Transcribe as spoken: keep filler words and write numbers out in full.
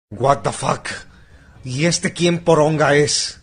What the fuck? ¿Y este quién poronga es?